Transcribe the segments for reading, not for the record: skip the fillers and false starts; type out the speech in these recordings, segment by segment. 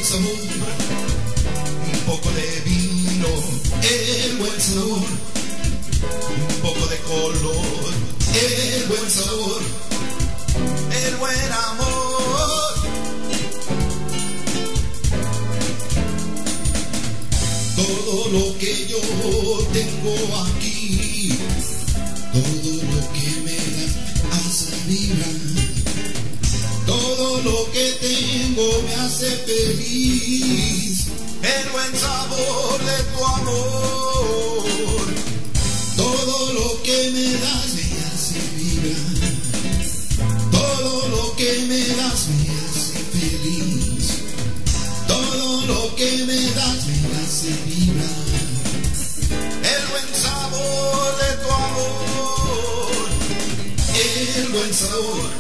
sabor, un poco de vino, el buen sabor, un poco de color, el buen sabor, el buen amor. Todo lo que yo tengo aquí, todo lo que me da hace vibrar. Todo lo que tengo me hace feliz, el buen sabor de tu amor. Todo lo que me das me hace vibrar. Todo lo que me das me hace feliz. Todo lo que me das me hace vibrar. El buen sabor de tu amor. El buen sabor.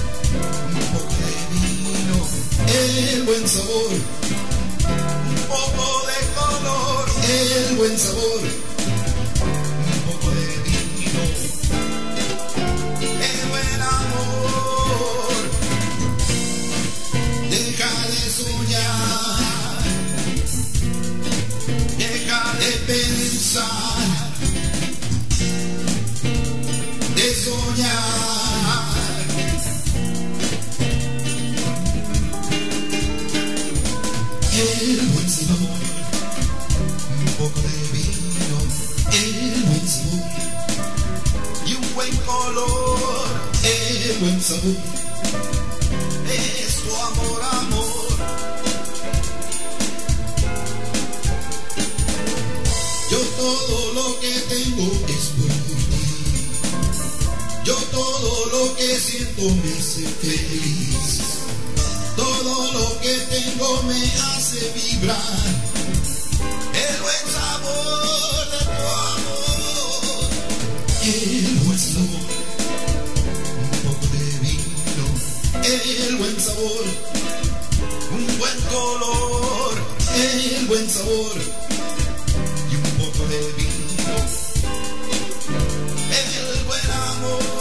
El buen sabor, un poco de color, el buen sabor, un poco de vino, el buen amor. Deja de soñar, deja de pensar, de soñar. El buen sabor, un poco de vino, el buen sabor y un buen color. El buen sabor es tu amor, amor. Yo todo lo que tengo es por ti. Yo todo lo que siento me hace feliz. Todo lo que tengo me hace vibrar. El buen sabor de tu amor. El buen sabor, un poco de vino. El buen sabor, un buen color. El buen sabor y un poco de vino. El buen amor.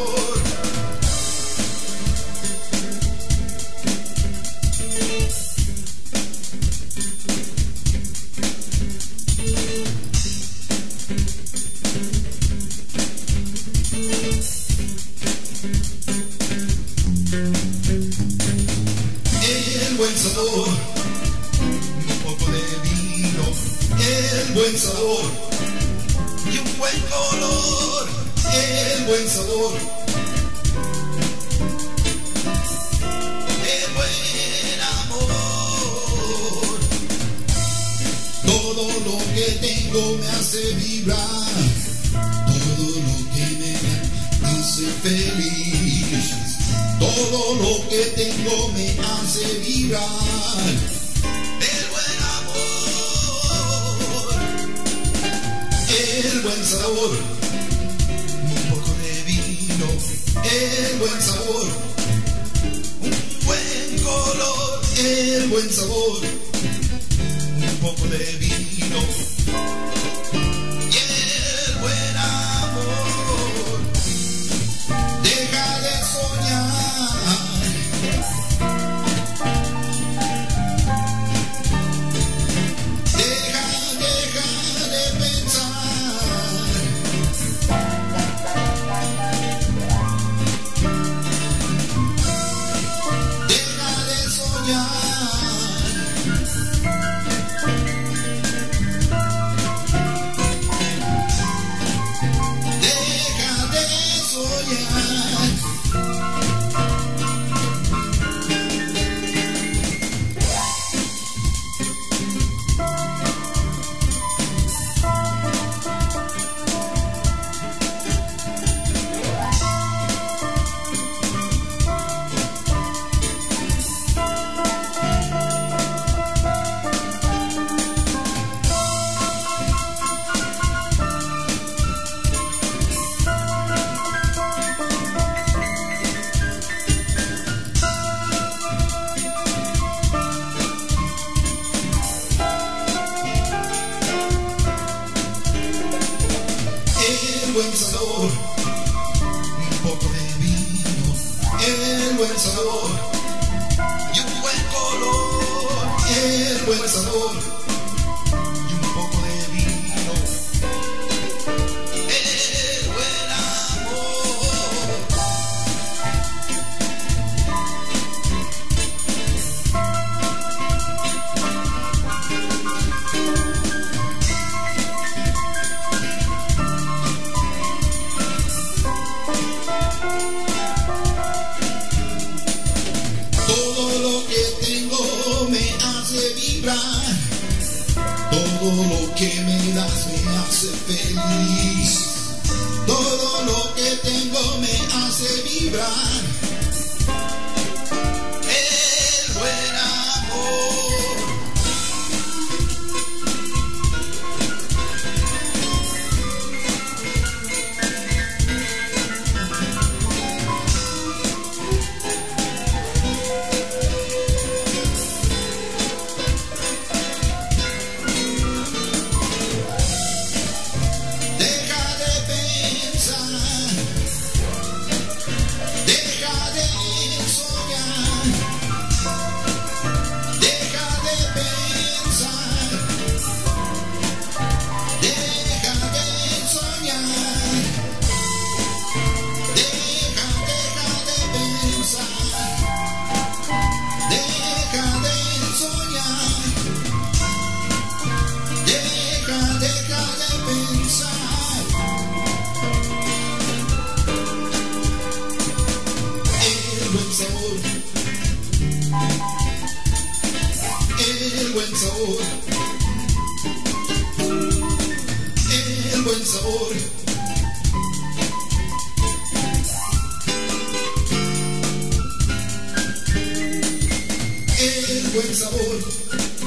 El buen sabor, un poco de vino, el buen sabor y un buen color, el buen sabor, el buen amor. Todo lo que tengo me hace vibrar, todo lo que me hace feliz. Todo lo que tengo me hace vibrar. El buen amor, el buen sabor, un poco de vino, el buen sabor, un buen color, el buen sabor, un poco de vino y el buen amor. Deja de soñar, deja de pensar, deja de soñar. Deja de soñar. El buen sabor, un poco de vino, el buen sabor y un buen color, el buen sabor y un poco de vino, el buen amor. Todo lo que tengo me hace vibrar, todo lo que me das me hace feliz, todo lo que tengo me hace vibrar, el buen amor. El buen sabor, el buen sabor, el buen sabor.